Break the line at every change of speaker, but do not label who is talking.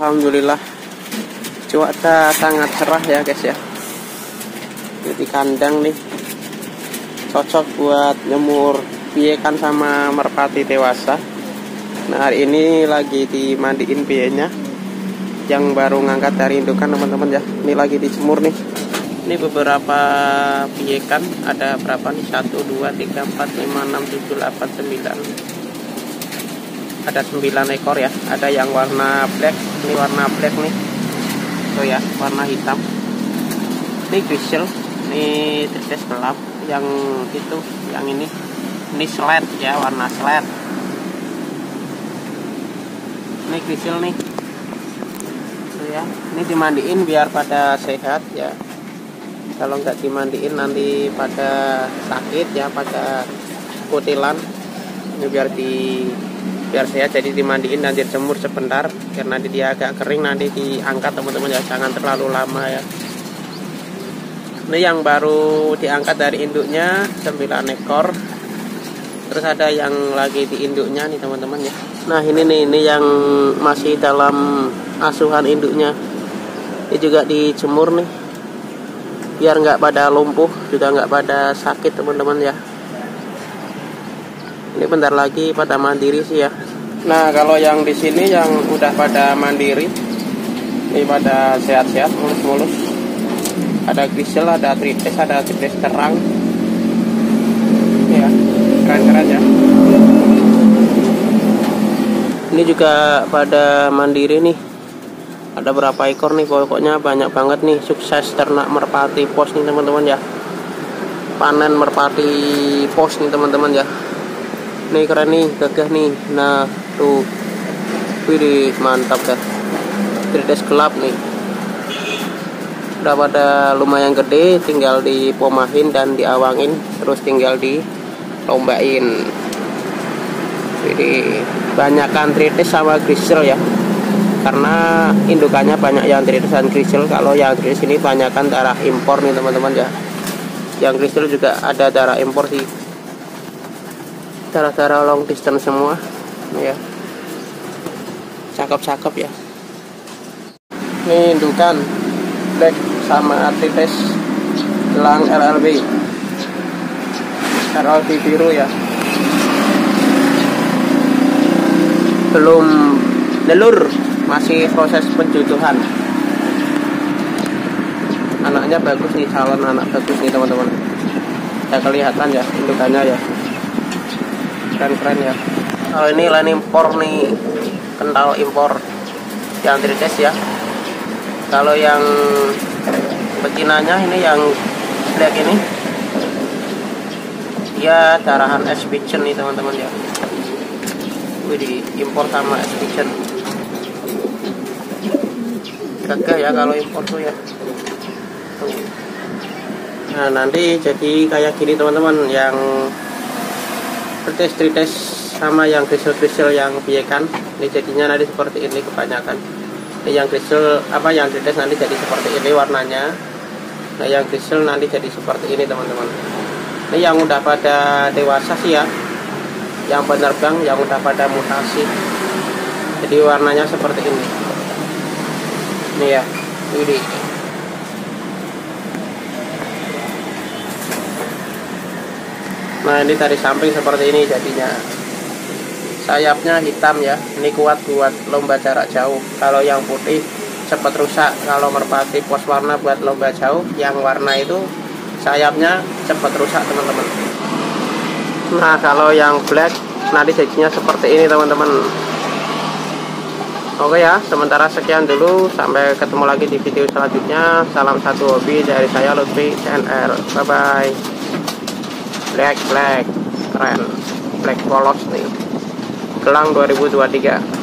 Alhamdulillah cuaca sangat cerah ya guys ya. Di kandang nih cocok buat nyemur piekan sama merpati dewasa. Nah, hari ini lagi dimandiin pienya yang baru ngangkat dari indukan teman-teman ya. Ini lagi dijemur nih. Ini beberapa piekan, ada berapa nih? 1, 2, 3, 4, 5, 6, 7, 8, 9. Ada 9 ekor ya. Ada yang warna black, ini warna black nih. Tuh ya, warna hitam. Ini grizzle, ini trides gelap. Yang itu, yang ini sled ya, warna sled. Ini grizzle nih. Tuh ya, ini dimandiin biar pada sehat ya. Kalau nggak dimandiin nanti pada sakit ya, pada kutilan. Ini biar sehat, jadi dimandiin dan dijemur sebentar karena nanti dia agak kering, nanti diangkat teman-teman ya, jangan terlalu lama ya. Ini yang baru diangkat dari induknya 9 ekor. Terus ada yang lagi di induknya nih teman-teman ya. Nah, ini yang masih dalam asuhan induknya. Ini juga dijemur nih biar nggak pada lumpuh, juga nggak pada sakit teman-teman ya. Ini bentar lagi pada mandiri sih ya. Nah, kalau yang di sini yang udah pada mandiri, ini pada sehat-sehat, mulus-mulus. Ada grizzle, ada trides terang. Ya, keren-keren ya. Ini juga pada mandiri nih. Ada berapa ekor nih, pokoknya banyak banget nih. Sukses ternak merpati pos nih teman-teman ya. Panen merpati pos nih teman-teman ya. Nih keren nih, gagah nih. Nah tuh, wih mantap ya. Trides gelap nih. Udah pada lumayan gede, tinggal dipomahin dan diawangin, terus tinggal dilombain. Jadi banyakan trides sama grizzle ya, karena indukannya banyak yang trides dan grizzle. Kalau yang trides ini banyakan darah impor nih teman-teman ya. Yang grizzle juga ada darah impor sih, darah long distance semua ya. Cakep-cakep ya. Ini indukan black sama trides gelang LLB biru ya. Belum nelur, masih proses penjujuhan. Anaknya bagus nih, calon anak bagus nih teman-teman. Ya kelihatan ya indukannya ya. Keren-keren ya. Oh, ini lain impor nih, kental impor yang trides ya. Kalau yang betinanya ini yang black ini, dia darahan S pigeon nih teman-teman ya. Wih, impor sama S pigeon. Gagah ya kalau impor tuh ya. Tuh. Nah, nanti jadi kayak gini teman-teman, yang trides sama yang grizzle yang piekan. Ini jadinya nanti seperti ini kebanyakan. Ini yang grizzle yang trides nanti jadi seperti ini warnanya. Nah, yang grizzle nanti jadi seperti ini teman-teman. Ini yang udah pada dewasa sih ya, yang penerbang, yang udah pada mutasi. Jadi warnanya seperti ini. Ini ya, ini. Nah, ini dari samping seperti ini jadinya. Sayapnya hitam ya. Ini kuat buat lomba jarak jauh. Kalau yang putih cepat rusak. Kalau merpati pos warna buat lomba jauh, yang warna itu sayapnya cepat rusak teman-teman. Nah, kalau yang black nanti jadinya seperti ini teman-teman. Oke ya, sementara sekian dulu. Sampai ketemu lagi di video selanjutnya. Salam satu hobi dari saya, Lutfi CNR. Bye bye. Black keren, black polos nih, gelang 2023.